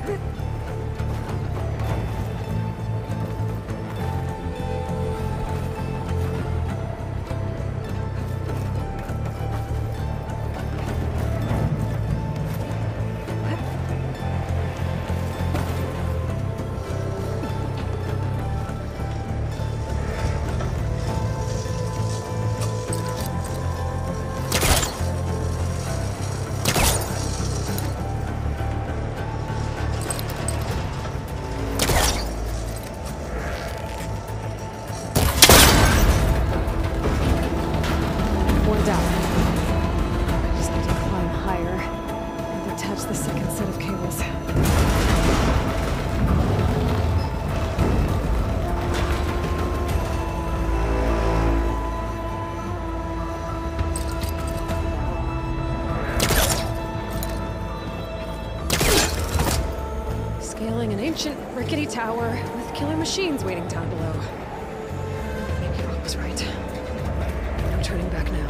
Ancient, rickety tower with killer machines waiting down below. Maybe Rock was right. No turning back now.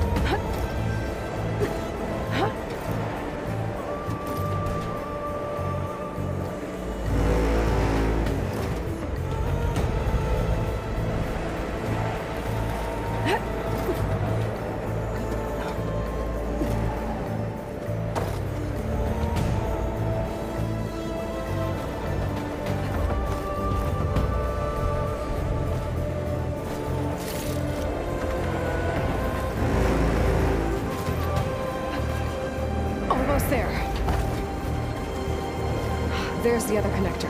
There's the other connector.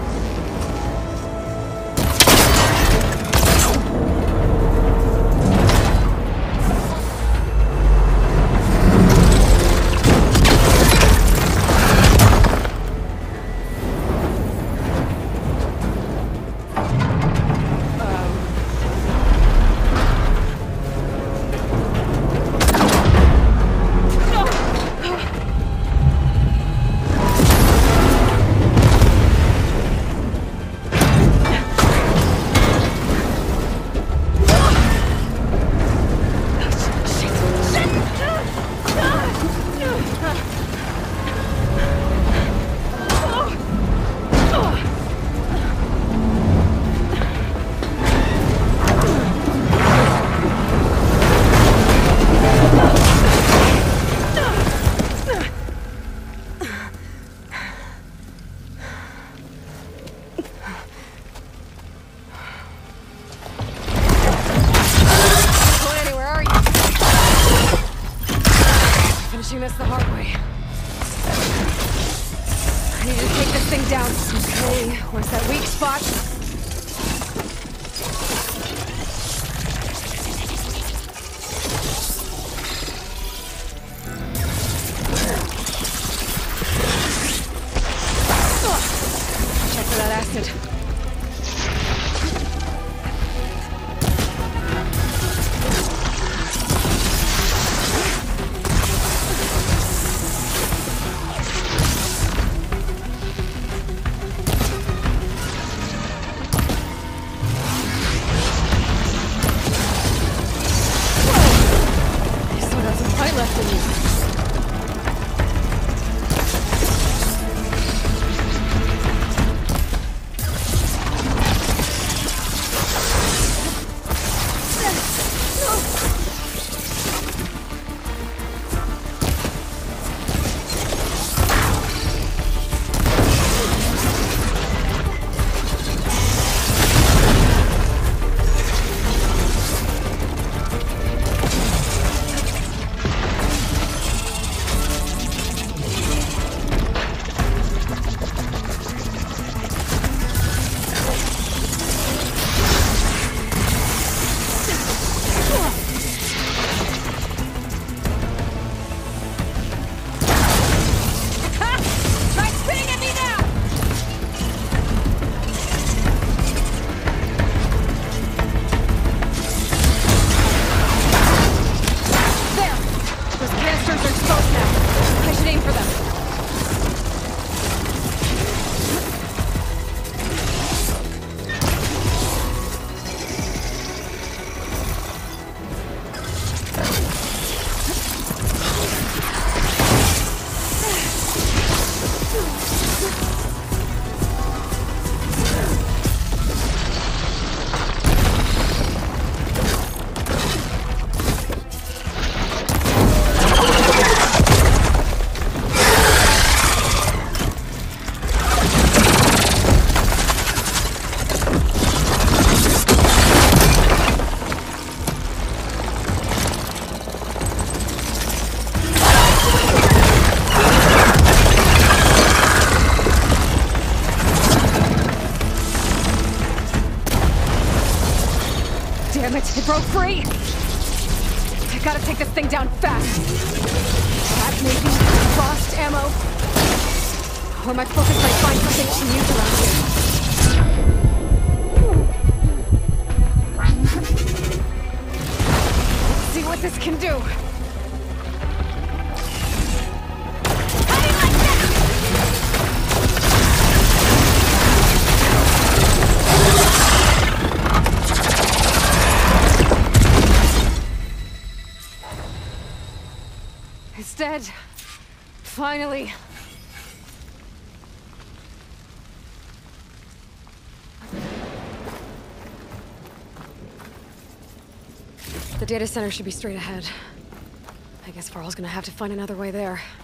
This the hard way. I need to take this thing down. Okay, where's that weak spot? Check for that acid. It broke free! I gotta take this thing down fast. That maybe lost ammo. Or my focus might find something it can use around here. Let's see what this can do. It's dead. Finally. The data center should be straight ahead. I guess Varl's gonna have to find another way there.